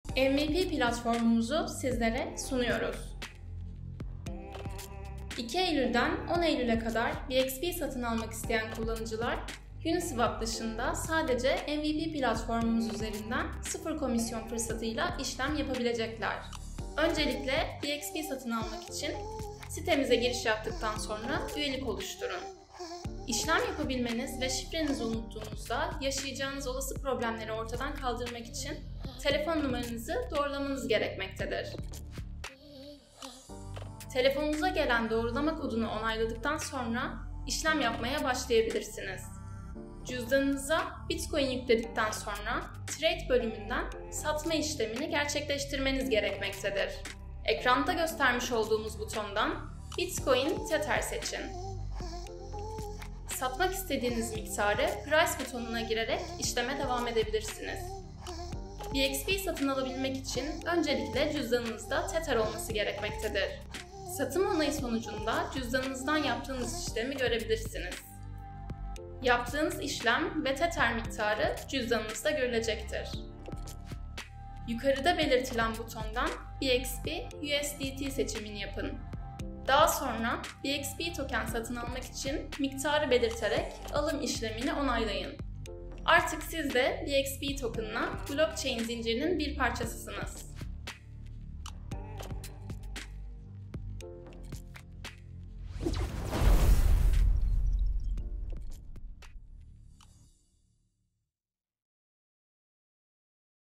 MVP platformumuzu sizlere sunuyoruz. 2 Eylül'den 10 Eylül'e kadar BXB satın almak isteyen kullanıcılar, Uniswap dışında sadece MVP platformumuz üzerinden sıfır komisyon fırsatıyla işlem yapabilecekler. Öncelikle BXB satın almak için sitemize giriş yaptıktan sonra üyelik oluşturun. İşlem yapabilmeniz ve şifrenizi unuttuğunuzda yaşayacağınız olası problemleri ortadan kaldırmak için telefon numaranızı doğrulamanız gerekmektedir. Telefonunuza gelen doğrulama kodunu onayladıktan sonra işlem yapmaya başlayabilirsiniz. Cüzdanınıza Bitcoin yükledikten sonra Trade bölümünden satma işlemini gerçekleştirmeniz gerekmektedir. Ekranda göstermiş olduğumuz butondan Bitcoin Tether seçin. Satmak istediğiniz miktarı Price butonuna girerek işleme devam edebilirsiniz. BXB satın alabilmek için öncelikle cüzdanınızda Tether olması gerekmektedir. Satım onayı sonucunda cüzdanınızdan yaptığınız işlemi görebilirsiniz. Yaptığınız işlem ve Tether miktarı cüzdanınızda görülecektir. Yukarıda belirtilen butondan BXB USDT seçimini yapın. Daha sonra BXB token satın almak için miktarı belirterek alım işlemini onaylayın. Artık siz de BXB token'la blockchain zincirinin bir parçasısınız.